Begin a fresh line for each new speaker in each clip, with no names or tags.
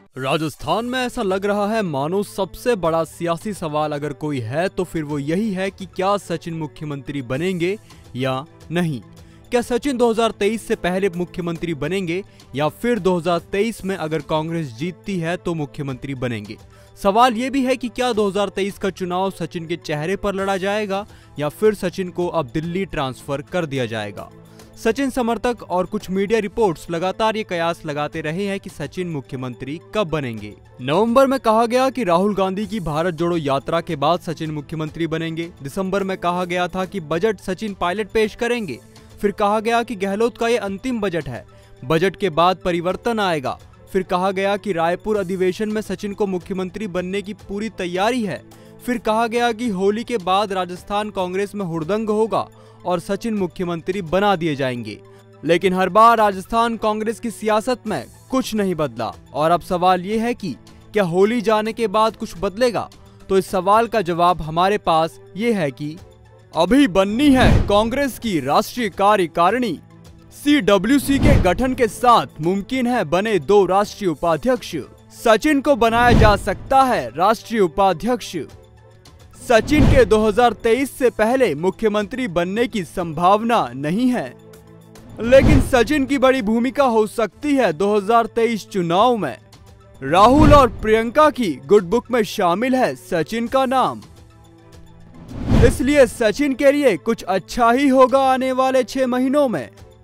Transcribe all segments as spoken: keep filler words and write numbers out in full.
राजस्थान में ऐसा लग रहा है मानो सबसे बड़ा सियासी सवाल अगर कोई है तो फिर वो यही है कि क्या सचिन मुख्यमंत्री बनेंगे या नहीं। क्या सचिन दो हज़ार तेईस से पहले मुख्यमंत्री बनेंगे या फिर दो हज़ार तेईस में अगर कांग्रेस जीतती है तो मुख्यमंत्री बनेंगे। सवाल ये भी है कि क्या दो हज़ार तेईस का चुनाव सचिन के चेहरे पर लड़ा जाएगा या फिर सचिन को अब दिल्ली ट्रांसफर कर दिया जाएगा। सचिन समर्थक और कुछ मीडिया रिपोर्ट्स लगातार ये कयास लगाते रहे हैं कि सचिन मुख्यमंत्री कब बनेंगे। नवंबर में कहा गया कि राहुल गांधी की भारत जोड़ो यात्रा के बाद सचिन मुख्यमंत्री बनेंगे। दिसंबर में कहा गया था कि बजट सचिन पायलट पेश करेंगे। फिर कहा गया कि गहलोत का ये अंतिम बजट है, बजट के बाद परिवर्तन आएगा। फिर कहा गया कि रायपुर अधिवेशन में सचिन को मुख्यमंत्री बनने की पूरी तैयारी है। फिर कहा गया कि होली के बाद राजस्थान कांग्रेस में हुड़दंग होगा और सचिन मुख्यमंत्री बना दिए जाएंगे। लेकिन हर बार राजस्थान कांग्रेस की सियासत में कुछ नहीं बदला और अब सवाल ये है कि क्या होली जाने के बाद कुछ बदलेगा। तो इस सवाल का जवाब हमारे पास ये है कि अभी बननी है कांग्रेस की राष्ट्रीय कार्यकारिणी। सी डब्ल्यू सी के गठन के साथ मुमकिन है बने दो राष्ट्रीय उपाध्यक्ष। सचिन को बनाया जा सकता है राष्ट्रीय उपाध्यक्ष। सचिन के दो हज़ार तेईस से पहले मुख्यमंत्री बनने की संभावना नहीं है, लेकिन सचिन की बड़ी भूमिका हो सकती है दो हज़ार तेईस चुनाव में। राहुल और प्रियंका की गुड बुक में शामिल है सचिन का नाम, इसलिए सचिन के लिए कुछ अच्छा ही होगा आने वाले छह महीनों में।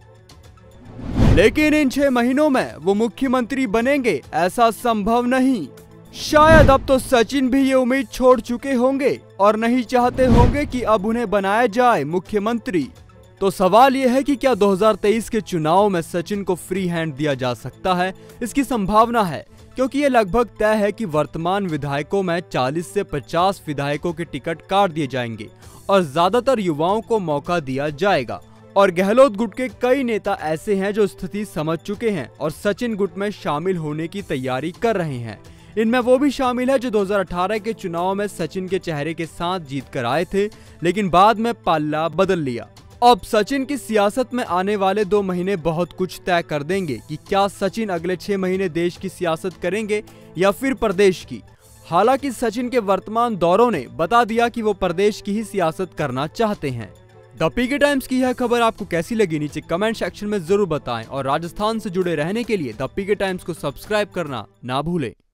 लेकिन इन छह महीनों में वो मुख्यमंत्री बनेंगे ऐसा संभव नहीं। शायद अब तो सचिन भी ये उम्मीद छोड़ चुके होंगे और नहीं चाहते होंगे कि अब उन्हें बनाया जाए मुख्यमंत्री। तो सवाल ये है कि क्या दो हज़ार तेईस के चुनाव में सचिन को फ्री हैंड दिया जा सकता है। इसकी संभावना है, क्योंकि ये लगभग तय है कि वर्तमान विधायकों में चालीस से पचास विधायकों के टिकट काट दिए जाएंगे और ज्यादातर युवाओं को मौका दिया जाएगा। और गहलोत गुट के कई नेता ऐसे हैं जो स्थिति समझ चुके हैं और सचिन गुट में शामिल होने की तैयारी कर रहे हैं। इनमें वो भी शामिल है जो दो हज़ार अठारह के चुनाव में सचिन के चेहरे के साथ जीत कर आए थे, लेकिन बाद में पल्ला बदल लिया। अब सचिन की सियासत में आने वाले दो महीने बहुत कुछ तय कर देंगे कि क्या सचिन अगले छह महीने देश की सियासत करेंगे या फिर प्रदेश की। हालांकि सचिन के वर्तमान दौरों ने बता दिया कि वो प्रदेश की ही सियासत करना चाहते हैं। द पीके टाइम्स की यह खबर आपको कैसी लगी नीचे कमेंट सेक्शन में जरूर बताएं और राजस्थान से जुड़े रहने के लिए द पीके टाइम्स को सब्सक्राइब करना ना भूलें।